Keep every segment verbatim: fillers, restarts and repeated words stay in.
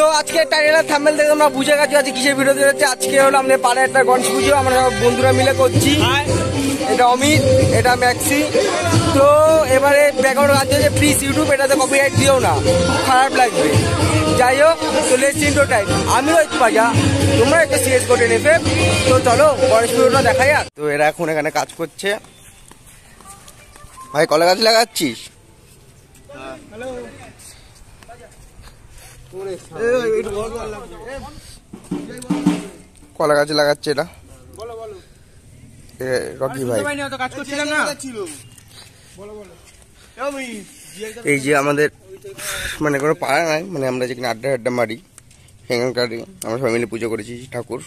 আজকে title thumbnail দেখে তোমরা বুঝে গেছো আজকে কিসের ভিডিও দিতে যাচ্ছে। আজকে হলো আমাদের পাড়ায় একটা গণেশ পুজো, আমরা সব বন্ধুরা মিলে করছি। এটা অমিত, এটা ম্যাক্সি। তো এবারে ব্যাকগ্রাউন্ড গান হচ্ছে প্লিজ ইউটিউব এটাতে কপিরাইট দিও না, খারাপ লাগবে। যাই হোক, তো লেটস ইন্ট্রো টাইম। আমি হচ্ছে পাজা, তোমরা একটা CS GO ten F F. তো চলো গণেশ পুজোটা দেখা যাক। তো এরা এখন এখানে কাজ করছে। ভাই কলা গাছ লাগাচ্ছিস? কলা গাছ লাগাচ্ছে এটা রকি ভাই। এই যে আমাদের মানে কোনো পাড়া নাই, মানে আমরা যেখানে আড্ডা আড্ডা মারি সেখানকার আমরা সবাই মিলে পুজো করেছি ঠাকুর।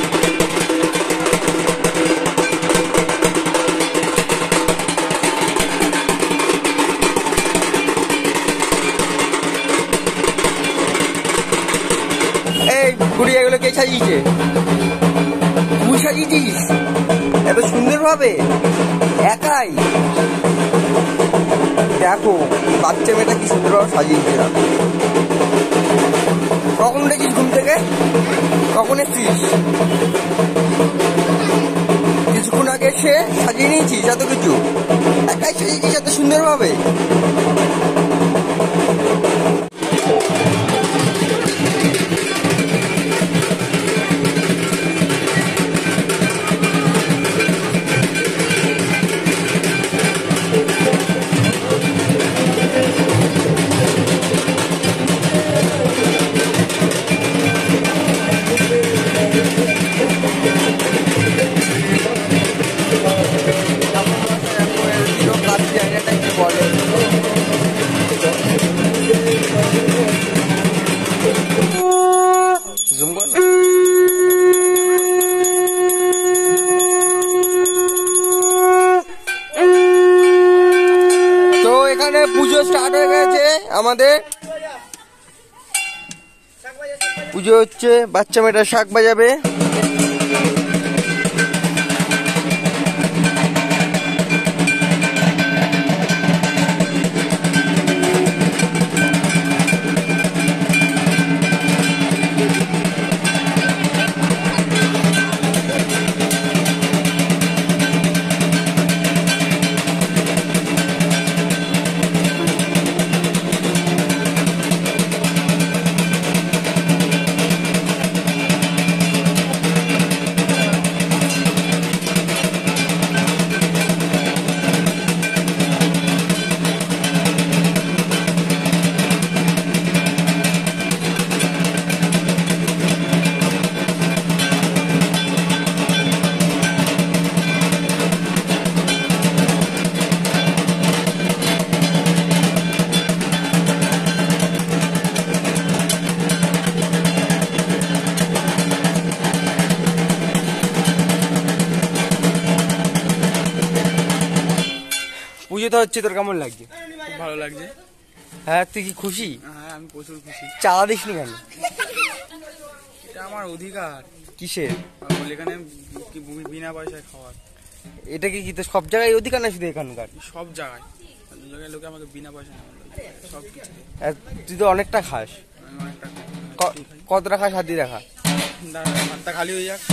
এই গুড়ি এগুলো কে সাজিয়েছে? তুই সাজিয়েছিস এত সুন্দর ভাবে একাই? দেখো বাচ্চা মেয়েটা কি সুন্দর ভাবে সাজিয়েছে। কখন উঠেছিস ঘুম থেকে? কখন এসছিস? কিছুক্ষণ আগে এসে সাজিয়ে নিয়েছিস এত কিছু? একাই সাজিয়েছিস এত সুন্দর ভাবে? পুজো স্টার্ট হয়ে গেছে আমাদের। পুজো হচ্ছে, বাচ্চা মেয়েটা শাক বাজাবে। পুজোটা হচ্ছে, তোর কেমন লাগছে? খুব ভালো লাগছে। হ্যাঁ, তুই কি খুশি? হ্যাঁ, আমি প্রচুর খুশি। চাঁদা দিসনি কেন? এটা আমার অধিকার। কিসের? এখানে বিনা পয়সায় খাওয়ার। এটা কি তো সব জায়গায় অধিকার না শুধু এখানকার? সব জায়গায় জায়গায় লোকে আমাকে বিনা পয়সায় সব কিছু। তুই তো অনেকটা খাস। কতটা খাস? হাত দিয়ে দেখা। হাতটা খালি হয়ে যাক।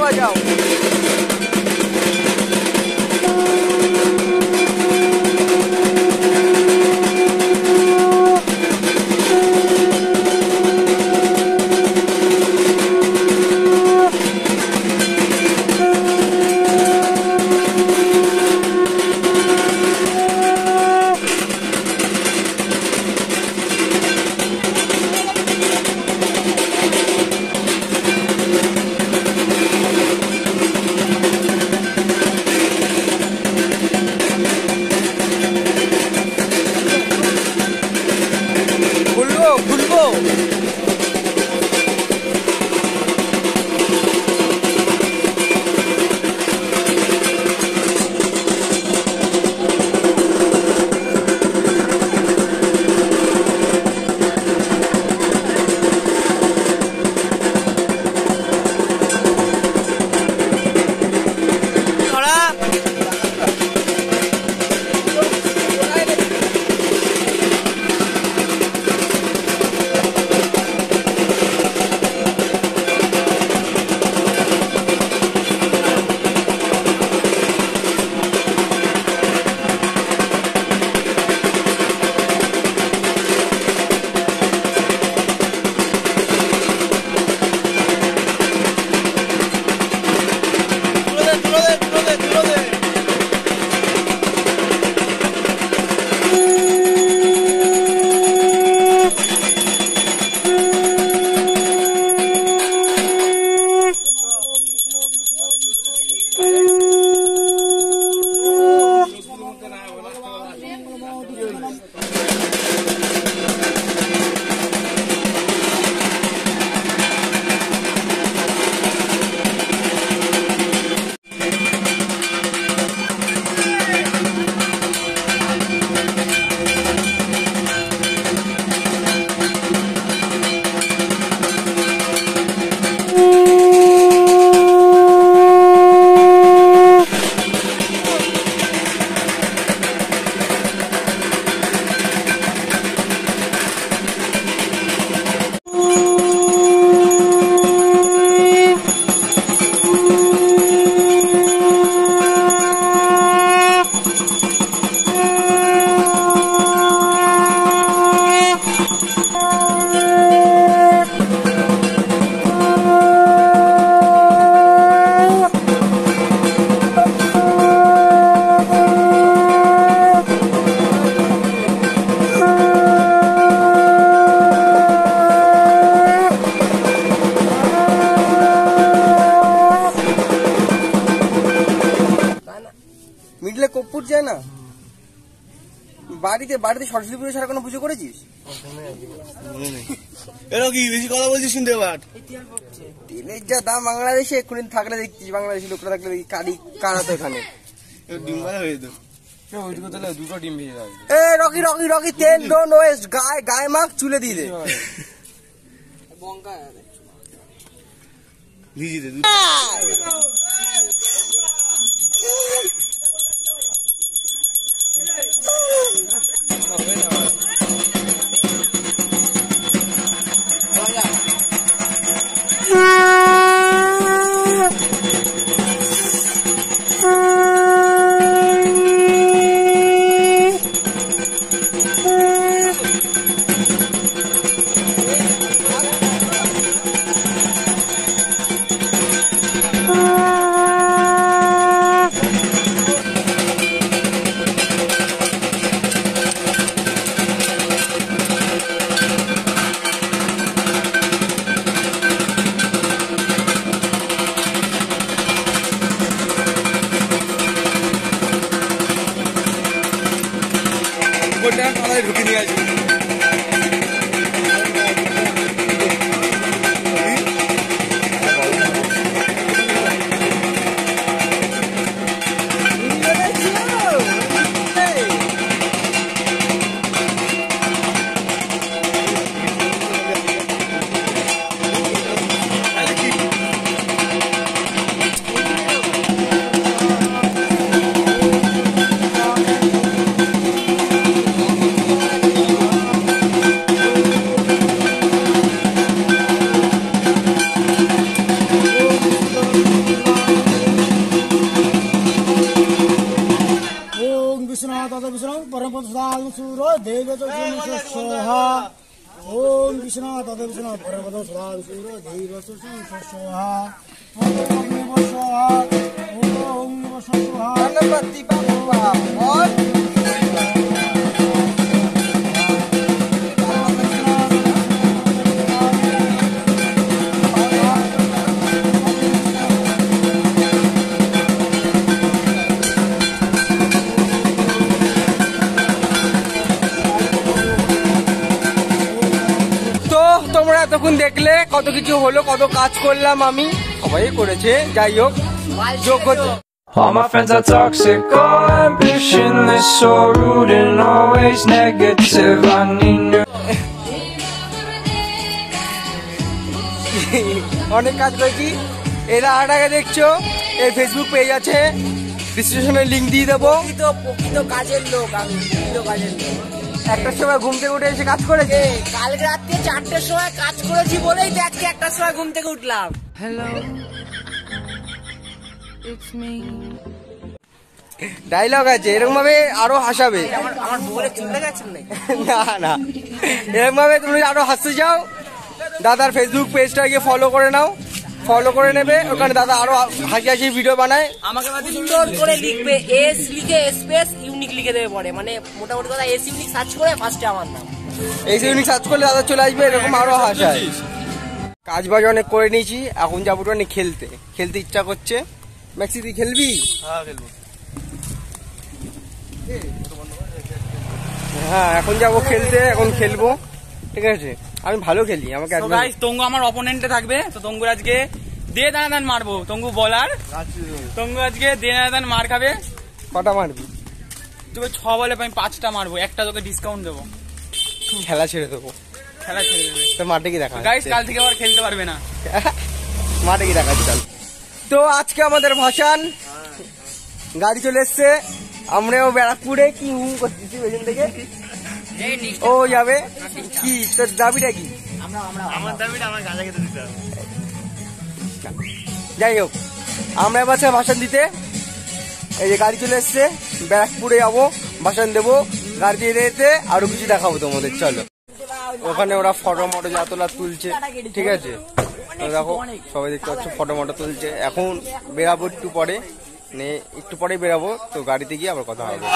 বাজাও। মিডলে কর্পূর যায় না বাড়িতে বাড়িতে সরস্বতী পুজো ছাড়া কোনো পুজো করেছিস? এরা কি বেশি কথা বলছিস শুনতে পাট তেলের যা দাম বাংলাদেশে এক্ষুনি থাকলে দেখছিস বাংলাদেশি লোকরা থাকলে দেখি কারি কারাতো এখানে ডিম মারা হয়ে যেত দুটো ডিম ভেজে যাবে। এ রকি রকি রকি তেল ডোন্ট ওয়েস্ট গায়ে গায়ে মাখ চুলে দিয়ে দে ভিজিয়ে দে সুরা দেবে তো সোহা ওম কৃষ্ণ তদে কৃষ্ণ পরবদ সুরা সুরা দেবে তো সোহা ওম সোহা ওম সোহা गणपति बप्पा और তোমরা এতক্ষণ দেখলে কত কিছু হলো, কত কাজ করলাম আমি, সবাই করেছে, যাই হোক যোগ্যতা। All my friends are toxic, all ambitionless, so rude and always negative. I need new. অনেক কাজ করেছি। এরা আর আগে দেখছো, এই ফেসবুক পেজ আছে, ডিসক্রিপশনে লিঙ্ক দিয়ে দেবো। প্রকৃত কাজের লোক আমি, প্রকৃত কাজের লোক। একটার সময় ঘুম থেকে উঠে এসে কাজ করেছে। কালকে রাত্রে চারটের সময় কাজ করেছি বলেই তো আজকে একটার সময় ঘুম থেকে উঠলাম। Hello, it's me. ডায়লগ আছে, এরকম ভাবে আরো হাসাবে। আমার আমার বলে চলে গেছেন না না না, এরকম ভাবে তুমি আরো হাসতে যাও। দাদার ফেসবুক পেজটা গিয়ে ফলো করে নাও, ফলো করে নেবে, ওখানে দাদা আরো হাসি হাসি ভিডিও বানায়। আমাকে সুন্দর করে লিখবে, এস লিখে স্পেস ইউনিক লিখে দেবে পরে, মানে মোটামুটি কথা এস ইউনিক সার্চ করে ফার্স্টে আমার নাম, এই ইউনিক সার্চ করলে দাদা চলে আসবে। এরকম আরো হাসায়। কাজ বাজ অনেক করে নিয়েছি, এখন যাবো অনেক খেলতে, খেলতে ইচ্ছা করছে। ম্যাক্সি তুই খেলবি? হ্যাঁ খেলবো। হ্যাঁ এখন যাবো খেলতে, এখন খেলবো, ঠিক আছে। আমি ভালো খেলি, আমাকে তো গাইস তঙ্গু আমার অপোনেন্টে থাকবে, তো তঙ্গুর আজকে দে দানা দান মারবো। তঙ্গু বলার, তঙ্গু আজকে দে দানা দান মার খাবে। কটা মারবি? তোকে ছ বলে আমি পাঁচটা মারবো, একটা তোকে ডিসকাউন্ট দেবো। খেলা ছেড়ে দেবো। খেলা ছেড়ে দেবে তো মাঠে কি দেখা গাইস, কাল থেকে আবার খেলতে পারবে না। মাঠে কি দেখাচ্ছি কাল। তো আজকে আমাদের ভাসান, গাড়ি চলে এসছে, আমরাও ব্যারাকপুরে। কি হুম করতেছি পেছন থেকে? ও যাবে কি? তোর দাবিটা কি? আমার দাবিটা আমার গাঁজা খেতে দিতে হবে। যাই হোক, আমরা এবার ভাষণ দিতে, এই যে গাড়ি চলে এসছে, ব্যারাকপুরে যাবো, ভাষণ দেবো। গাড়ি দিয়ে যেতে আরো কিছু দেখাবো তোমাদের, চলো। ওখানে ওরা ফটো মটো যা তোলা তুলছে, ঠিক আছে। দেখো সবাই দেখতে পাচ্ছ ফটো মটো তুলছে। এখন বেরাবো একটু পরে, মানে একটু পরে বেরাবো, তো গাড়িতে গিয়ে আবার কথা হবে।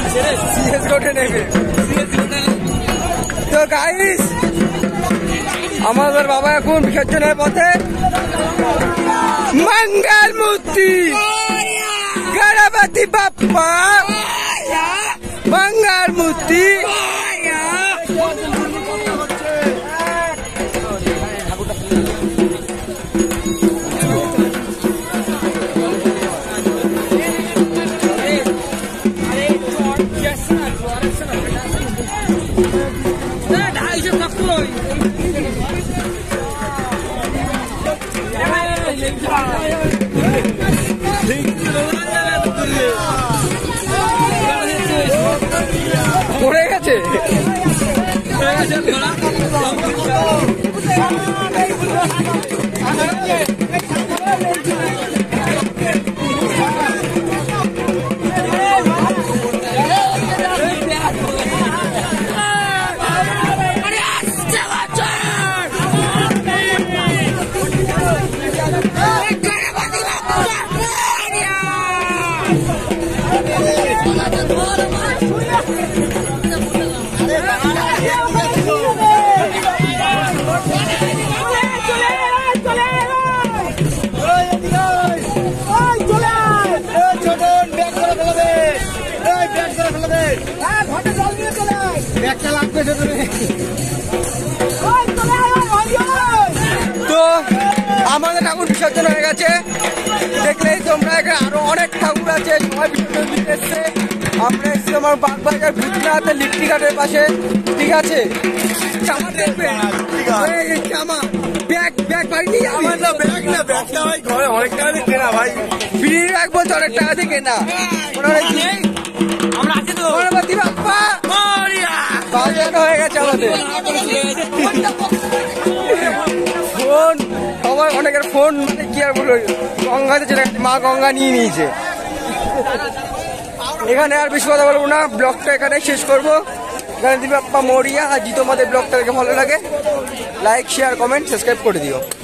তো গাইস আমাদের বাবা এখন বিসর্জনের পথে। মঙ্গল মূর্তি গণপতি বাপ্পা, মঙ্গল মূর্তি। পড়ে গেছে। তো আমাদের ঠাকুর বিসর্জন হয়ে গেছে, দেখলেই তোমরা এখানে আরো অনেক ঠাকুর আছে, সবাই বিসর্জন দিতে এসছে। আমরা এসছি আমার বাগবাজার ভূতনাথের লিফটি ঘাটের পাশে, ঠিক আছে? জামা দেখবে, জামা ব্যাগ ব্যাগ ভাই নিয়ে আমার না ব্যাগ না ব্যাগটা ভাই ঘরে অনেক টাকা দিয়ে কেনা ভাই, ফ্রি রাখবো তো অনেক টাকা দিয়ে কেনা। আমরা আছি তো গণপতি বাপ্পা বাজানো হয়ে গেছে আমাদের। ফোন সবাই অনেকের ফোন মানে কি আর বলবো, গঙ্গাতে চলে গেছে, মা গঙ্গা নিয়ে নিয়েছে। এখানে আর বেশি কথা বলবো না, ব্লগটা এখানে শেষ করবো। গণপতি বাপ্পা মরিয়া। আর যদি তোমাদের ব্লগটা দেখে ভালো লাগে লাইক শেয়ার কমেন্ট সাবস্ক্রাইব করে দিও।